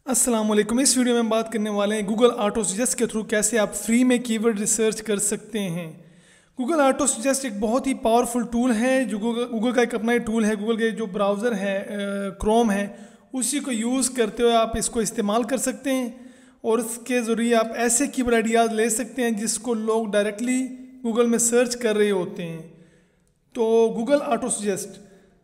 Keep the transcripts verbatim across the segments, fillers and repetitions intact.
अस्सलाम वालेकुम। इस वीडियो में हम बात करने वाले हैं गूगल ऑटो सजेस्ट के थ्रू कैसे आप फ्री में कीवर्ड रिसर्च कर सकते हैं। गूगल ऑटो सजेस्ट एक बहुत ही पावरफुल टूल है जो गूगल गूगल का एक अपना ही टूल है। गूगल के जो ब्राउज़र है क्रोम है उसी को यूज़ करते हुए आप इसको इस्तेमाल कर सकते हैं और इसके ज़रिए आप ऐसे कीवर्ड आइडियाज़ ले सकते हैं जिसको लोग डायरेक्टली गूगल में सर्च कर रहे होते हैं। तो गूगल ऑटो सजेस्ट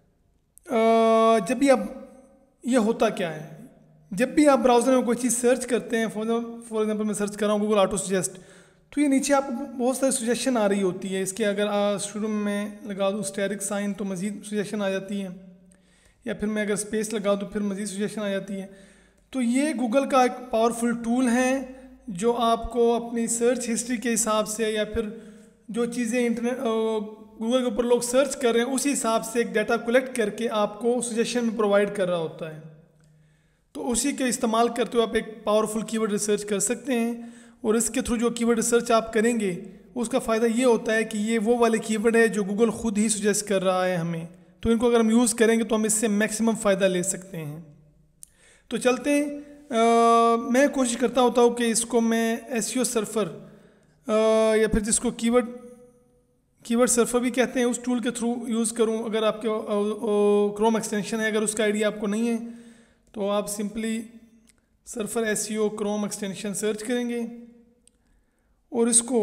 जब भी आप ये होता क्या है, जब भी आप ब्राउज़र में कोई चीज़ सर्च करते हैं, फॉर फॉर एग्जांपल मैं सर्च कर रहा हूँ गूगल ऑटो सजेस्ट, तो ये नीचे आपको बहुत सारी सजेशन आ रही होती है। इसके अगर आ, शुरू में लगा दूँ स्टेरिक साइन तो मज़ीद सजेशन आ जाती है, या फिर मैं अगर स्पेस लगा दूँ फिर मज़ीद सजेशन आ जाती है। तो ये गूगल का एक पावरफुल टूल है जो आपको अपनी सर्च हिस्ट्री के हिसाब से या फिर जो चीज़ें इंटरनेट गूगल के ऊपर लोग सर्च कर रहे हैं उसी हिसाब से एक डाटा कलेक्ट करके आपको सजेशन में प्रोवाइड कर रहा होता है। तो उसी के इस्तेमाल करते हुए आप एक पावरफुल कीवर्ड रिसर्च कर सकते हैं और इसके थ्रू जो कीवर्ड रिसर्च आप करेंगे उसका फ़ायदा ये होता है कि ये वो वाले कीवर्ड है जो गूगल खुद ही सजेस्ट कर रहा है हमें। तो इनको अगर हम यूज़ करेंगे तो हम इससे मैक्सिमम फ़ायदा ले सकते हैं। तो चलते हैं, आ, मैं कोशिश करता होता हूँ कि इसको मैं एसईओ सर्फर या फिर जिसको कीवर्ड कीवर्ड सर्फर भी कहते हैं उस टूल के थ्रू यूज़ करूँ। अगर आपके क्रोम एक्सटेंशन है, अगर उसका आइडिया आपको नहीं है तो आप simply Surfer SEO Chrome extension search करेंगे और इसको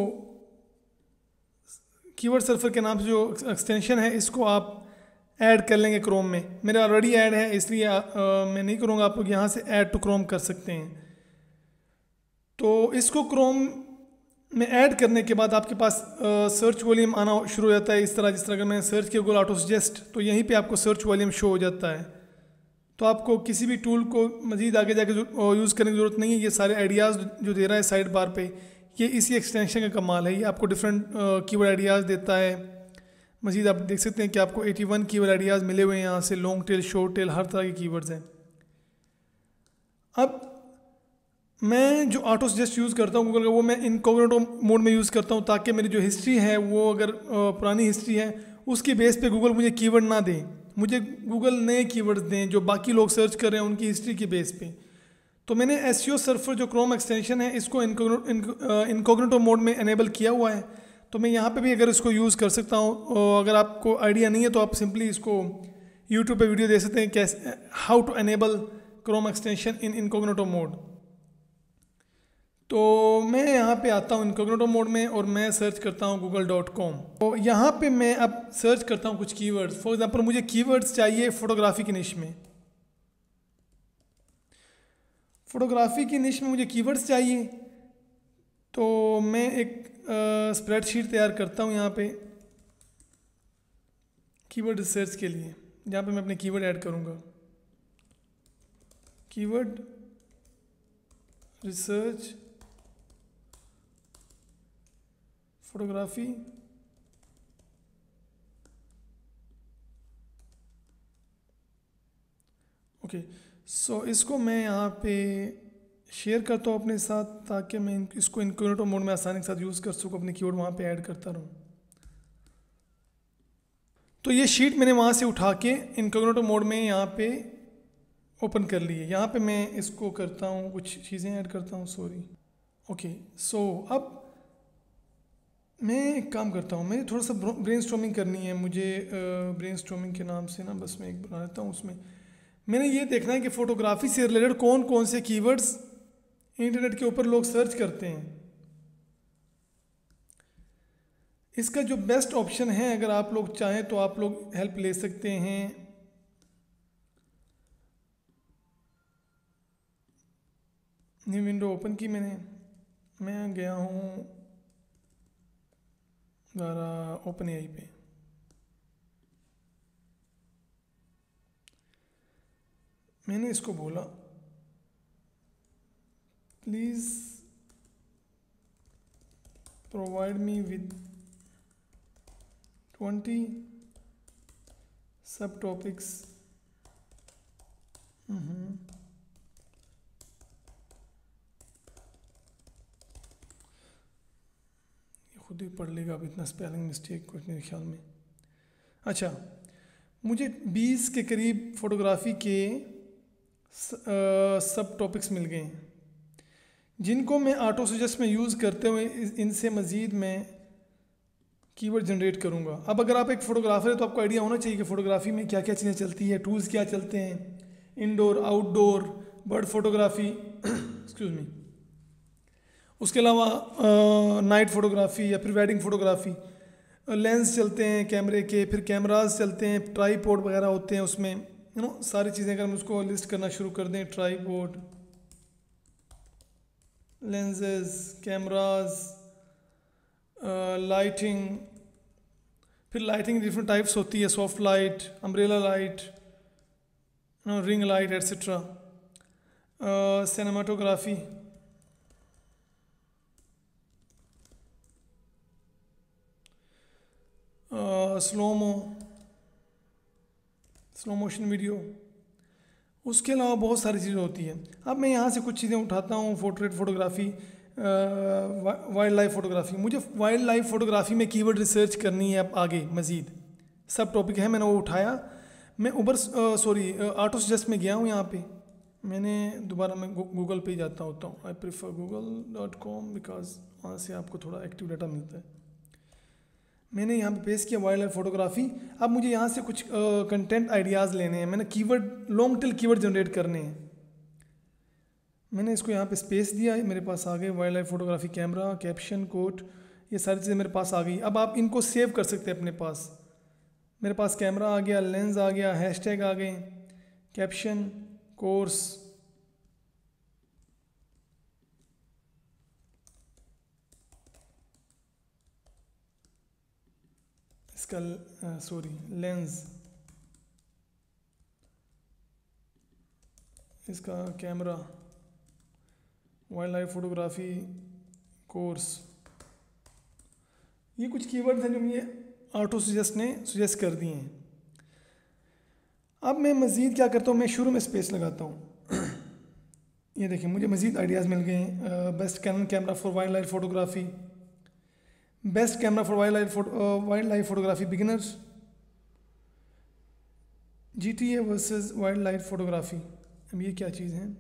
कीवर्ड सर्फर के नाम से जो एक्सटेंशन है इसको आप ऐड कर लेंगे क्रोम में। मेरा ऑलरेडी ऐड है इसलिए आ, आ, मैं नहीं करूँगा, आप लोग यहाँ से ऐड टू क्रोम कर सकते हैं। तो इसको क्रोम में ऐड करने के बाद आपके पास सर्च वॉल्यूम आना शुरू हो जाता है इस तरह, जिस तरह अगर मैंने सर्च किया गूगल ऑटो सजेस्ट तो यहीं पे आपको सर्च वॉल्यूम शो हो जाता है। तो आपको किसी भी टूल को मज़ीद आगे जाके यूज़ करने की ज़रूरत नहीं है। ये सारे आइडियाज़ जो दे रहा है साइड बार पे, ये इसी एक्सटेंशन का कमाल है। ये आपको डिफरेंट कीवर्ड आइडियाज़ देता है। मज़ीद आप देख सकते हैं कि आपको इक्यासी कीवर्ड आइडियाज़ मिले हुए हैं यहाँ से, लॉन्ग टेल, शॉर्ट टेल, हर तरह के कीवर्ड्स हैं। अब मैं जो ऑटो सजेस्ट यूज़ करता हूँ गूगल का, वो मैं इनकॉग्निटो मोड में यूज़ करता हूँ ताकि मेरी जो हिस्ट्री है वो अगर पुरानी हिस्ट्री है उसकी बेस पे गूगल मुझे कीवर्ड ना दे, मुझे गूगल नए कीवर्ड्स दें जो बाकी लोग सर्च कर रहे हैं उनकी हिस्ट्री की बेस पे। तो मैंने एसईओ सर्फर जो क्रोम एक्सटेंशन है इसको इनकॉग्निटो मोड में एनेबल किया हुआ है। तो मैं यहाँ पे भी अगर इसको यूज़ कर सकता हूँ। अगर आपको आइडिया नहीं है तो आप सिंपली इसको यूट्यूब पे वीडियो दे सकते हैं कैसे how to enable Chrome extension in incognito mode. तो मैं यहाँ पे आता हूँ इनकॉग्निटो मोड में और मैं सर्च करता हूँ गूगल डॉट कॉम। तो यहाँ पे मैं अब सर्च करता हूँ कुछ कीवर्ड्स। फॉर एग्जांपल मुझे कीवर्ड्स चाहिए फ़ोटोग्राफी की निश में। फ़ोटोग्राफी की निश में मुझे कीवर्ड्स चाहिए, तो मैं एक स्प्रेडशीट तैयार करता हूँ यहाँ पे कीवर्ड रिसर्च के लिए, जहाँ पे मैं अपने कीवर्ड ऐड करूँगा। Keyword research photography, okay so इसको मैं यहाँ पे शेयर करता हूँ अपने साथ ताकि मैं इसको इनकॉग्निटो मोड में आसानी के साथ यूज़ कर सकूँ, अपने कीवर्ड वहाँ पे ऐड करता रहूँ। तो ये शीट मैंने वहाँ से उठा के इनकॉग्निटो मोड में यहाँ पे ओपन कर ली है। यहाँ पे मैं इसको करता हूँ, कुछ चीज़ें ऐड करता हूँ, सॉरी। ओके सो अब मैं एक काम करता हूँ, मैं थोड़ा सा ब्रेनस्टॉर्मिंग करनी है मुझे। ब्रेनस्टॉर्मिंग के नाम से ना बस मैं एक बना लेता हूँ। उसमें मैंने ये देखना है कि फ़ोटोग्राफी से रिलेटेड कौन कौन से कीवर्ड्स इंटरनेट के ऊपर लोग सर्च करते हैं। इसका जो बेस्ट ऑप्शन है, अगर आप लोग चाहें तो आप लोग हेल्प ले सकते हैं। न्यू विंडो ओपन की मैंने, मैं गया हूँ ज़रा ओपन एआई पे। मैंने इसको बोला please provide me with twenty sub topics खुद ही पढ़ लेगा, अब इतना स्पेलिंग मिस्टेक कुछ मेरे ख्याल में। अच्छा, मुझे बीस के करीब फ़ोटोग्राफी के सब टॉपिक्स मिल गए हैं जिनको मैं ऑटो सजेस्ट में यूज़ करते हुए इनसे मज़ीद मैं कीवर्ड जनरेट करूँगा। अब अगर आप एक फ़ोटोग्राफर है तो आपको आइडिया होना चाहिए कि फ़ोटोग्राफी में क्या क्या चीज़ें चलती है, टूल्स क्या चलते हैं, indoor outdoor bird photography excuse me, उसके अलावा नाइट फ़ोटोग्राफी या फिर वेडिंग फ़ोटोग्राफी, लेंस चलते हैं कैमरे के, फिर कैमरास चलते हैं, ट्राईपोड वगैरह होते हैं उसमें, यू नो सारी चीज़ें अगर हम उसको लिस्ट करना शुरू कर दें, ट्राईपोड, लेंसेज, कैमरास, लाइटिंग, फिर लाइटिंग डिफरेंट टाइप्स होती है, soft light, umbrella light, no ring light etcetera, cinematography, slomo, slow motion video, उसके अलावा बहुत सारी चीज़ें होती हैं। अब मैं यहाँ से कुछ चीज़ें उठाता हूँ, portrait photography, wildlife photography. मुझे वाइल्ड लाइफ फोटोग्राफी में कीवर्ड रिसर्च करनी है अब आगे मज़ीद, सब टॉपिक है, मैंने वो उठाया। मैं उबर सॉरी ऑटो सजेस्ट में गया हूँ, यहाँ पे मैंने दोबारा मैं गूगल पे ही जाता होता हूँ, I prefer Google dot com because वहाँ से आपको थोड़ा एक्टिव डाटा मिलता है। मैंने यहाँ पे पेश किया वाइल्ड लाइफ फोटोग्राफी। अब मुझे यहाँ से कुछ कंटेंट आइडियाज़ लेने हैं, मैंने keyword long tail keyword generate करने हैं। मैंने इसको यहाँ पे स्पेस दिया, मेरे पास आ गए wildlife photography, camera, caption, quote, ये सारी चीज़ें मेरे पास आ गई। अब आप इनको सेव कर सकते हैं अपने पास। मेरे पास कैमरा आ गया, लेंस आ गया, हैशटैग आ गए, कैप्शन, कोर्स, इसका सॉरी लेंस, इसका camera, wildlife photography, course, ये कुछ कीवर्ड हैं जो मुझे ऑटो सजेस्ट ने सजेस्ट कर दिए हैं। अब मैं मज़ीद क्या करता हूँ, मैं शुरू में स्पेस लगाता हूँ। ये देखिए मुझे मज़ीद आइडियाज़ मिल गए हैं। Best Canon camera for wildlife photography, best camera for wildlife wildlife photography beginners, G T A versus wildlife photography. अब ये क्या चीज़ है,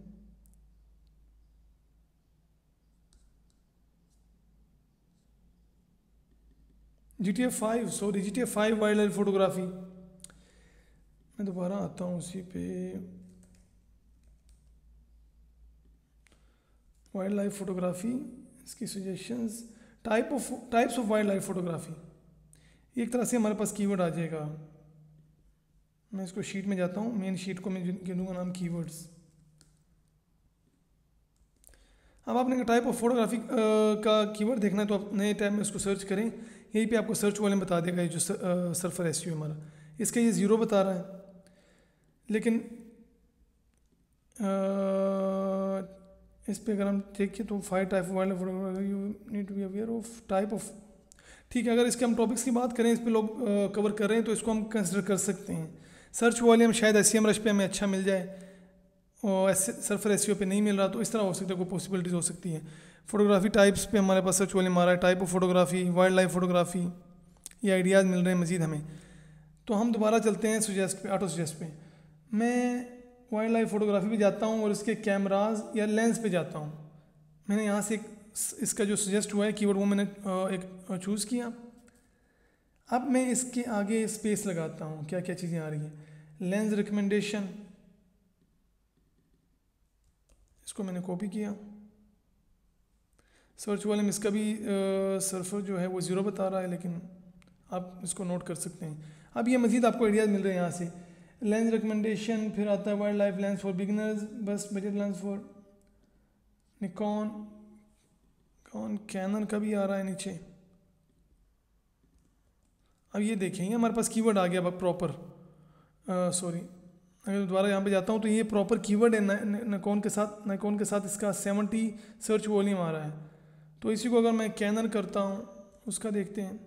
G T A five, sorry G T A five wildlife photography. मैं दोबारा आता हूँ उसी पे, वाइल्ड लाइफ फोटोग्राफी, इसकी suggestions, type of types of wildlife photography. एक तरह से हमारे पास कीवर्ड आ जाएगा। मैं इसको शीट में जाता हूँ, मेन शीट को मैं गिनूंगा नाम कीवर्ड्स। अब आपने टाइप ऑफ फोटोग्राफी का कीवर्ड देखना है तो आप नए टैब में उसको सर्च करें, यहीं पे आपको सर्च वाले में बता देगा। ये जो सर्फर एस यू हमारा, इसका ये ज़ीरो बता रहा है, लेकिन आ, इस पे अगर हम देखिए तो five type of wild photography, you need to be aware of type of. ठीक है, अगर इसके हम टॉपिक्स की बात करें, इस पे लोग कवर कर रहे हैं तो इसको हम कंसिडर कर सकते हैं। सर्च वॉल्यूम शायद एस सी एम रश पे हमें अच्छा मिल जाए और ऐसे सर्फर एस पे नहीं मिल रहा, तो इस तरह हो सकता है, कोई पॉसिबिलिटीज़ हो सकती है। फोटोग्राफी टाइप्स पे हमारे पास सर्च वॉल्यूम आ रहा है, type of photography, wildlife photography, ये आइडियाज़ मिल रहे हैं मज़ीद हमें। तो हम दोबारा चलते हैं सुजेस्ट पे, ऑटो सुजेस्ट पे। मैं वाइल्ड लाइफ फोटोग्राफी पे जाता हूँ और इसके कैमराज या लेंस पे जाता हूँ। मैंने यहाँ से एक, इसका जो सजेस्ट हुआ है कीवर्ड वो मैंने एक चूज़ किया। अब मैं इसके आगे स्पेस लगाता हूँ, क्या क्या चीज़ें आ रही हैं। लेंस रिकमेंडेशन, इसको मैंने कॉपी किया। सर्च वॉल्यूम इसका भी सर्फर जो है वो ज़ीरो बता रहा है, लेकिन आप इसको नोट कर सकते हैं। अब ये मज़ीद आपको आइडियाज़ मिल रहे हैं यहाँ से। लेंस रिकमेंडेशन, फिर आता है wildlife lens for beginners, best budget lens for Nikon, कौन कैनन का भी आ रहा है नीचे। अब ये देखें, ये हमारे पास कीवर्ड आ गया अब प्रॉपर, सॉरी अगर दोबारा यहाँ पे जाता हूँ तो ये प्रॉपर कीवर्ड है निकॉन के साथ, निकॉन के साथ इसका सेवेंटी सर्च वॉल्यूम आ रहा है। तो इसी को अगर मैं कैनन करता हूँ, उसका देखते हैं,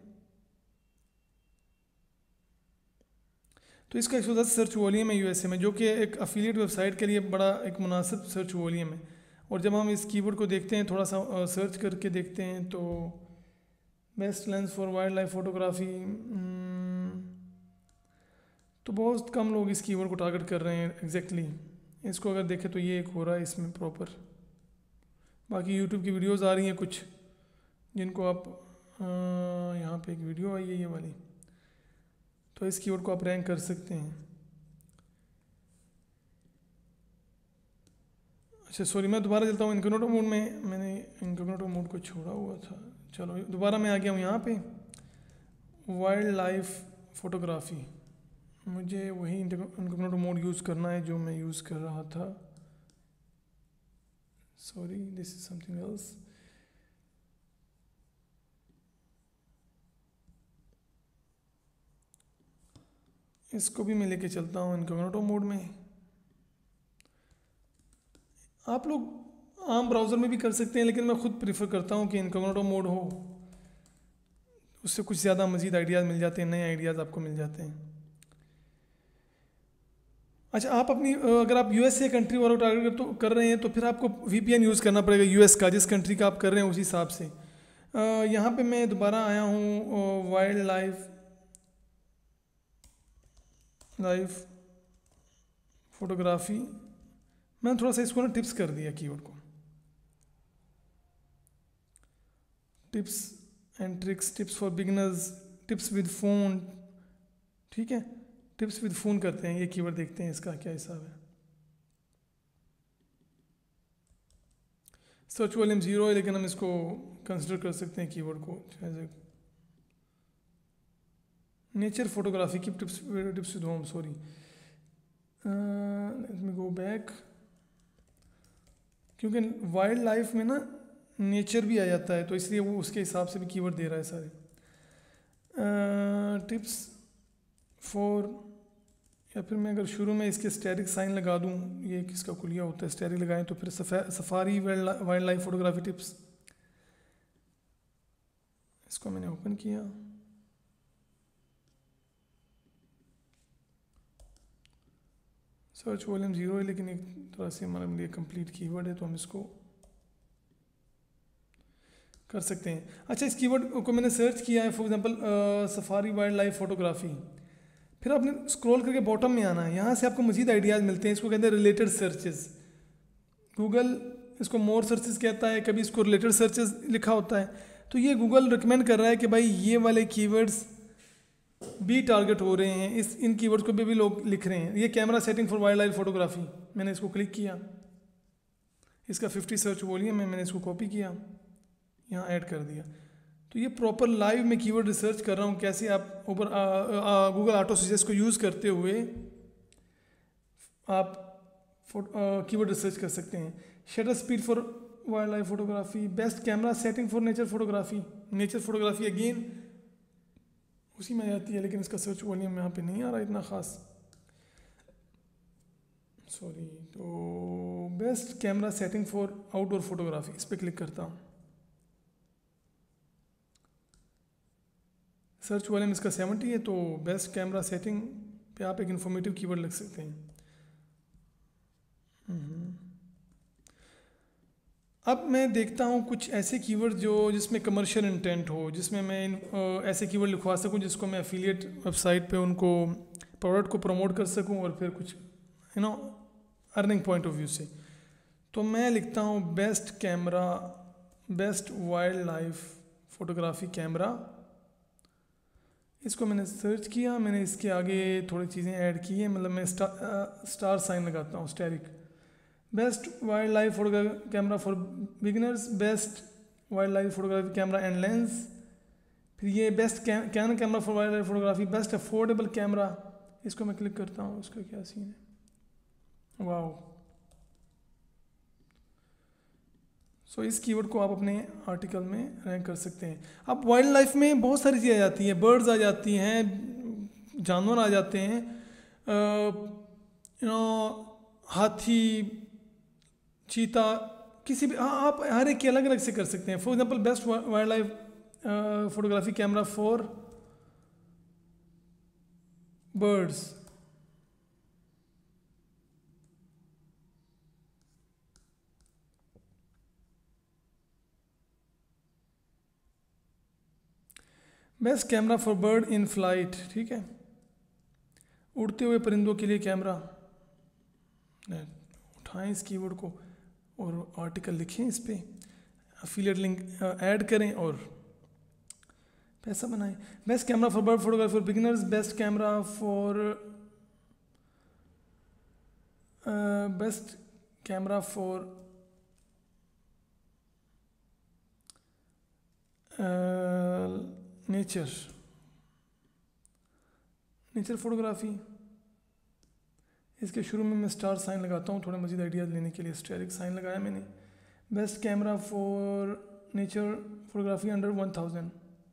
तो इसका एक सौ दस सर्च वॉल्यूम है यूएसए में, जो कि एक अफिलिएट वेबसाइट के लिए बड़ा एक मुनासिब सर्च वॉल्यूम है। और जब हम इस कीवर्ड को देखते हैं, थोड़ा सा सर्च करके देखते हैं, तो best lens for wildlife photography, तो बहुत कम लोग इस कीवर्ड को टारगेट कर रहे हैं एग्जैक्टली इसको अगर देखें तो ये एक हो रहा है इसमें प्रॉपर। बाकी यूट्यूब की वीडियोस आ रही हैं कुछ जिनको आप यहाँ पे एक वीडियो आई है ये वाली, तो इस कीवर्ड को आप रैंक कर सकते हैं। अच्छा सॉरी, मैं दोबारा चलता हूँ इनकॉग्निटो मोड में, मैंने इनकॉग्निटो मोड को छोड़ा हुआ था। चलो दोबारा मैं आ गया हूँ यहाँ पे वाइल्ड लाइफ फोटोग्राफी। मुझे वही इनकॉग्निटो मोड यूज़ करना है जो मैं यूज़ कर रहा था। Sorry this is something else. इसको भी मैं लेके चलता हूँ इनकॉग्निटो मोड में। आप लोग आम ब्राउज़र में भी कर सकते हैं, लेकिन मैं खुद प्रीफर करता हूँ कि इनकॉग्निटो मोड हो, उससे कुछ ज़्यादा मज़ीद आइडियाज़ मिल जाते हैं, नए आइडियाज़ आपको मिल जाते हैं। अच्छा, आप अपनी अगर आप यूएसए कंट्री वालों टारगेट तो कर रहे हैं तो फिर आपको वीपीएन यूज़ करना पड़ेगा यूएस का, जिस कंट्री का आप कर रहे हैं उसी हिसाब से। यहाँ पे मैं दोबारा आया हूँ वाइल्ड लाइफ लाइफ फोटोग्राफी। मैंने थोड़ा सा इसको ना टिप्स कर दिया कीवर्ड को, tips and tricks, tips for beginners, tips with phone. ठीक है, टिप्स विद फोन करते हैं ये कीवर्ड, देखते हैं इसका क्या हिसाब है। सर्च वॉल्यूम जीरो है, लेकिन हम इसको कंसिडर कर सकते हैं कीवर्ड को एज ए नेचर फोटोग्राफी की tips tips with home. Sorry, let me go back, क्योंकि वाइल्ड लाइफ में ना नेचर भी आ जाता है, तो इसलिए वो उसके हिसाब से भी कीवर्ड दे रहा है सारे। टिप्स फॉर, या फिर मैं अगर शुरू में इसके स्टैटिक साइन लगा दूं, ये किसका कुलिया होता है, स्टैटिक लगाएं तो फिर safari wildlife photography tips. इसको मैंने ओपन किया, सर्च वॉल्यूम जीरो है, लेकिन एक तरह से हमारे लिए कंप्लीट कीवर्ड है, तो हम इसको कर सकते हैं। अच्छा, इस कीवर्ड को मैंने सर्च किया है, for example safari wildlife photography, फिर आपने स्क्रॉल करके बॉटम में आना है, यहाँ से आपको मज़ीद आइडियाज़ मिलते हैं। इसको कहते हैं रिलेटेड सर्चेस। गूगल इसको मोर सर्चेस कहता है, कभी इसको रिलेटेड सर्चेस लिखा होता है। तो ये गूगल रिकमेंड कर रहा है कि भाई ये वाले कीवर्ड्स भी टारगेट हो रहे हैं, इस इन कीवर्ड्स को भी, भी लोग लिख रहे हैं। ये camera setting for wildlife photography, मैंने इसको क्लिक किया, इसका फिफ्टी सर्च वॉल्यूम है, मैंने इसको कॉपी किया, यहाँ ऐड कर दिया। तो ये प्रॉपर लाइव में कीवर्ड रिसर्च कर रहा हूँ, कैसे आप ऊपर गूगल ऑटो सजेस्ट को यूज़ करते हुए आप कीवर्ड रिसर्च कर सकते हैं। Shutter speed for wildlife photography, best camera setting for nature photography. Nature photography again उसी में आती है, लेकिन इसका सर्च वॉल्यूम यहाँ पे नहीं आ रहा इतना ख़ास, सॉरी। तो best camera setting for outdoor photography, इस पर क्लिक करता हूँ। सर्च वॉल्यूम इसका सेवेंटी है, तो बेस्ट कैमरा सेटिंग पे आप एक इन्फॉर्मेटिव कीवर्ड लिख सकते हैं। अब मैं देखता हूँ कुछ ऐसे कीवर्ड जो जिसमें कमर्शियल इंटेंट हो, जिसमें मैं ऐसे कीवर्ड लिखवा सकूँ जिसको मैं एफिलिएट वेबसाइट पे उनको प्रोडक्ट को प्रमोट कर सकूँ और फिर कुछ you know earning point of view से। तो मैं लिखता हूँ best camera, best wildlife photography camera. इसको मैंने सर्च किया, मैंने इसके आगे थोड़ी चीज़ें ऐड की हैं, मतलब मैं स्टार स्टार साइन लगाता हूँ, asterisk. Best wildlife photography camera for beginners, best wildlife photography camera and lens. फिर ये best Canon camera for wildlife photography, best affordable camera. इसको मैं क्लिक करता हूँ, इसका क्या सीन है, वाओ। सो so, इस कीवर्ड को आप अपने आर्टिकल में रैंक कर सकते हैं। अब वाइल्ड लाइफ में बहुत सारी चीज़ें आ जाती हैं, बर्ड्स आ जाती हैं, जानवर आ जाते हैं, यू नो हाथी, चीता, किसी भी, हाँ आप हर एक की अलग अलग से कर सकते हैं। For example best wildlife photography camera for birds. Best camera for bird in flight, ठीक है, उड़ते हुए परिंदों के लिए कैमरा, उठाएं इस कीवर्ड को और आर्टिकल लिखें, इस पर अफिलिएट लिंक ऐड करें और पैसा बनाएं। Best camera for bird photography for beginners, best camera for best camera for nature nature photography. इसके शुरू में मैं स्टार साइन लगाता हूँ थोड़े मजीद आइडियाज़ लेने के लिए। स्टेरिक साइन लगाया मैंने। Best camera for nature photography under one thousand,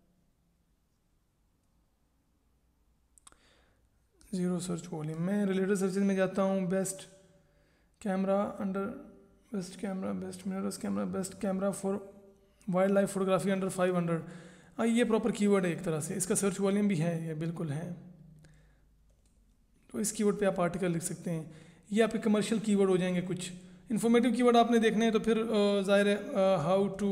zero search volume. मैं रिलेटेड सर्चेज में जाता हूँ। Best camera under best camera best mirrorless camera best camera for wildlife photography under five hundred. हाँ, ये proper keyword है एक तरह से, इसका सर्च वॉल्यूम भी है, ये बिल्कुल है। तो इस कीवर्ड पे आप आर्टिकल लिख सकते हैं। ये आपके कमर्शियल कीवर्ड हो जाएंगे। कुछ इन्फॉर्मेटिव कीवर्ड आपने देखने हैं तो फिर ज़ाहिर है हाउ टू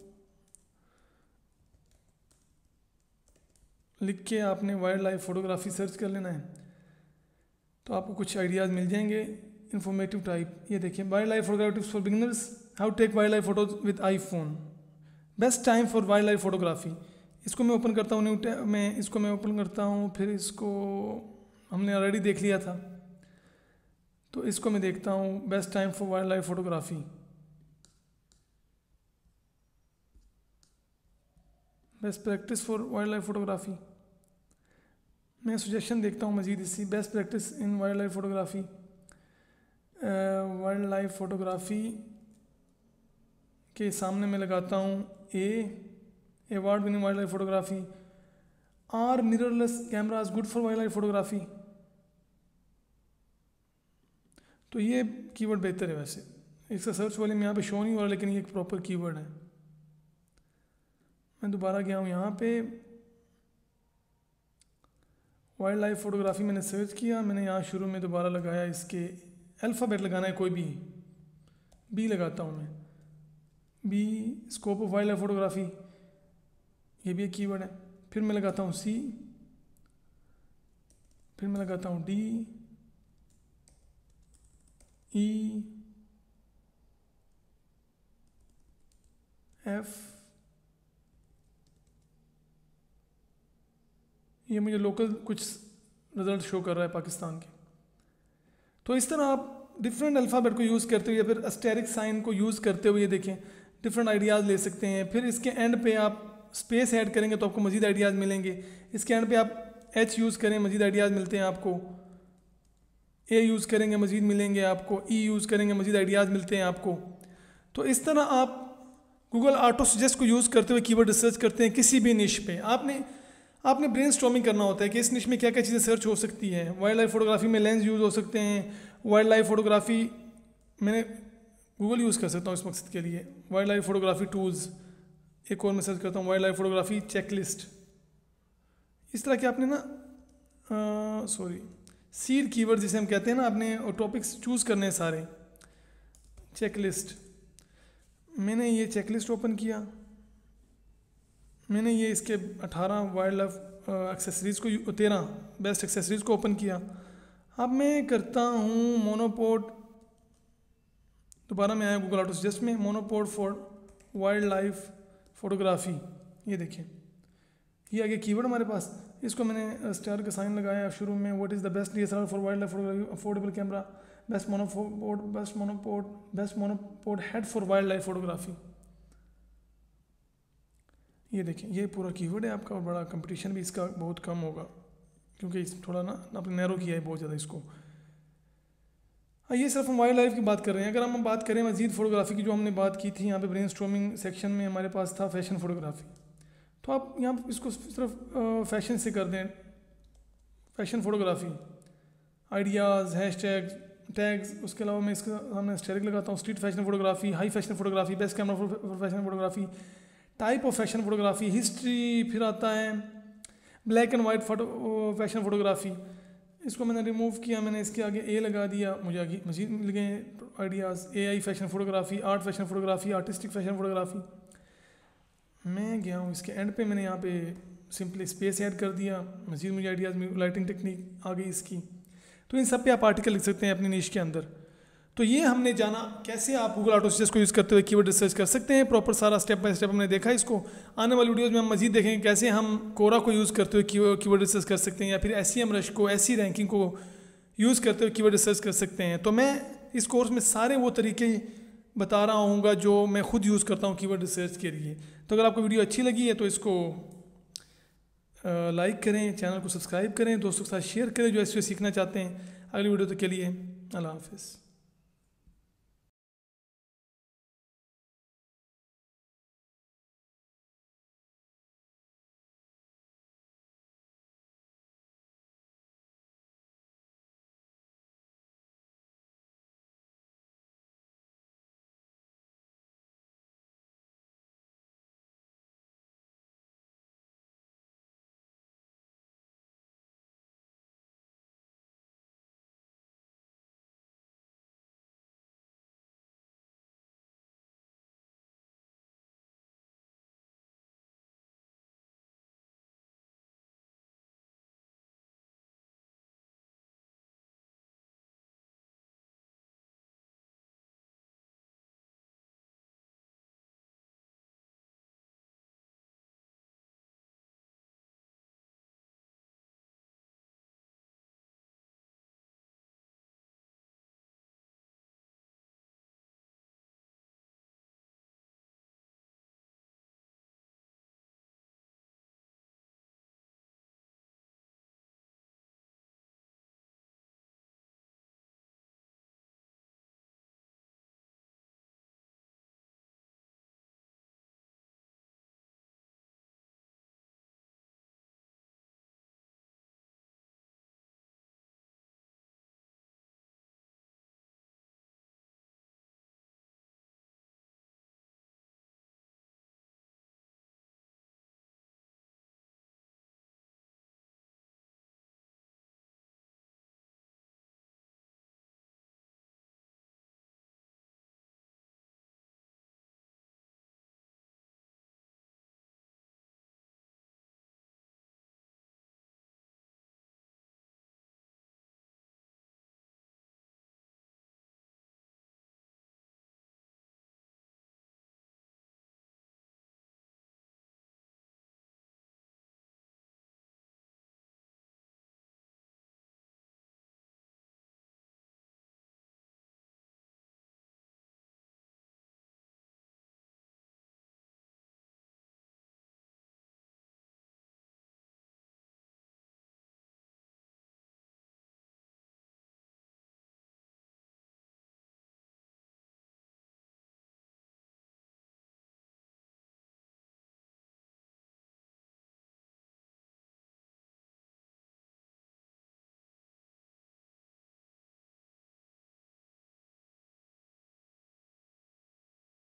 लिख के आपने वाइल्ड लाइफ फोटोग्राफी सर्च कर लेना है तो आपको कुछ आइडियाज़ मिल जाएंगे इन्फॉर्मेटिव टाइप। ये देखिए, wildlife photography tips for beginners, how take wildlife photos with iPhone, best time for wildlife photography. इसको मैं ओपन करता हूँ, न्यू टैब में इसको मैं ओपन करता हूँ। फिर इसको हमने ऑलरेडी देख लिया था तो इसको मैं देखता हूँ। Best time for wildlife photography, best practice for wildlife photography. मैं सजेशन देखता हूँ मजीद इसी। Best practice in wildlife photography, wildlife photography के सामने मैं लगाता हूँ a award winning wildlife photography. Are mirrorless cameras good for wildlife photography. तो ये कीवर्ड बेहतर है। वैसे इसका सर्च वॉल्यूम यहाँ पे शो नहीं हो रहा लेकिन ये एक प्रॉपर कीवर्ड है। मैं दोबारा गया हूँ यहाँ पे, वाइल्ड लाइफ फोटोग्राफी मैंने सर्च किया। मैंने यहाँ शुरू में दोबारा लगाया, इसके अल्फ़ाबेट लगाना है कोई भी, बी लगाता हूँ मैं। B scope of wildlife photography, ये भी एक कीवर्ड है। फिर मैं लगाता हूँ सी, फिर मैं लगाता हूँ डी, ई, एफ। ये मुझे लोकल कुछ रिजल्ट शो कर रहा है पाकिस्तान के। तो इस तरह आप डिफरेंट अल्फ़ाबेट को यूज़ करते हुए या फिर अस्टेरिक साइन को यूज़ करते हुए देखें डिफरेंट आइडियाज़ ले सकते हैं। फिर इसके एंड पे आप स्पेस ऐड करेंगे तो आपको मज़ीद आइडियाज़ मिलेंगे। इसके एंड पे आप एच यूज़ करें, मज़ीद आइडियाज़ मिलते हैं आपको। ए यूज़ करेंगे, मज़ीद मिलेंगे आपको। ई यूज़ करेंगे, मज़ीद आइडियाज़ मिलते हैं आपको। तो इस तरह आप गूगल ऑटो सजेस्ट को यूज़ करते हुए कीवर्ड रिसर्च करते हैं किसी भी निश पे। आपने आपने ब्रेनस्टॉर्मिंग करना होता है कि इस निश में क्या क्या चीज़ें सर्च हो सकती हैं। वाइल्ड लाइफ फोटोग्राफी में लेंस यूज़ हो सकते हैं। वाइल्ड लाइफ फोटोग्राफी मैंने गूगल यूज़ कर सकता हूँ इस मकसद के लिए। वाइल्ड लाइफ फोटोग्राफी टूल्स, एक और मैं सर्च करता हूँ वाइल्ड लाइफ फोटोग्राफी चेकलिस्ट। इस तरह के आपने ना सॉरी सीड कीवर्ड जिसे हम कहते हैं ना, आपने टॉपिक्स चूज़ करने हैं सारे। चेकलिस्ट, मैंने ये चेकलिस्ट ओपन किया। मैंने ये इसके अठारह वाइल्ड लाइफ एक्सेसरीज़ को, तेरह बेस्ट एक्सेसरीज़ को ओपन किया। अब मैं करता हूँ मोनोपोड, दोबारा मैं आया गूगल ऑटो सजेस्ट में, monopod for wildlife photography. ये देखिए, ये आगे कीवर्ड हमारे पास। इसको मैंने स्टार का साइन लगाया शुरू में। What is the best D S L R for wildlife photography, affordable camera, best monopod, best monopod best monopod head for wildlife photography. ये देखें, ये पूरा कीवर्ड है आपका। और बड़ा कंपटीशन भी इसका बहुत कम होगा क्योंकि इस थोड़ा ना आपने नैरो किया है बहुत ज़्यादा इसको। ये सिर्फ हम वाइल्ड लाइफ की बात कर रहे हैं। अगर हम बात करें मजीद फोटोग्राफी की, जो हमने बात की थी यहाँ पे ब्रेनस्टॉर्मिंग सेक्शन में हमारे पास था फैशन फोटोग्राफी। तो आप यहाँ इसको सिर्फ फैशन से कर दें, fashion photography, ideas, hash tags, tags. उसके अलावा मैं इसका हमने स्टेरिक लगाता हूँ, street fashion photography, high fashion photography, best camera for fashion photography, type of fashion photography, history. फिर आता है black and white photo fashion photography. इसको मैंने रिमूव किया, मैंने इसके आगे ए लगा दिया, मुझे आगे मजीद मिल गए ideas. A I fashion photography, art fashion photography, artistic fashion photography. मैं गया हूँ इसके एंड पे, मैंने यहाँ पे सिंपली स्पेस ऐड कर दिया, मजीद मुझे आइडियाज़, लाइटिंग टेक्निक आ गई इसकी। तो इन सब पे आप आर्टिकल लिख सकते हैं अपनी निश के अंदर। तो ये हमने जाना कैसे आप गूगल ऑटो सजेस्ट को यूज़ करते हुए कीवर्ड रिसर्च कर सकते हैं। प्रॉपर सारा स्टेप बाय स्टेप हमने देखा इसको। आने वाली वीडियोस में हम मजीद देखेंगे कैसे हम कोरा को यूज़ करते हुए कीवर्ड रिसर्च कर सकते हैं, या फिर एस ई एम रश को, ऐसी रैंकिंग को यूज़ करते हुए कीवर्ड रिसर्च कर सकते हैं। तो मैं इस कोर्स में सारे वो तरीके बता रहा हूँगा जो मैं खुद यूज़ करता हूँ कीवर्ड रिसर्च के लिए। तो अगर आपको वीडियो अच्छी लगी है तो इसको लाइक करें, चैनल को सब्सक्राइब करें, दोस्तों के साथ शेयर करें जो ऐसे सीखना चाहते हैं। अगली वीडियो तक के लिए अल्लाह हाफिज़।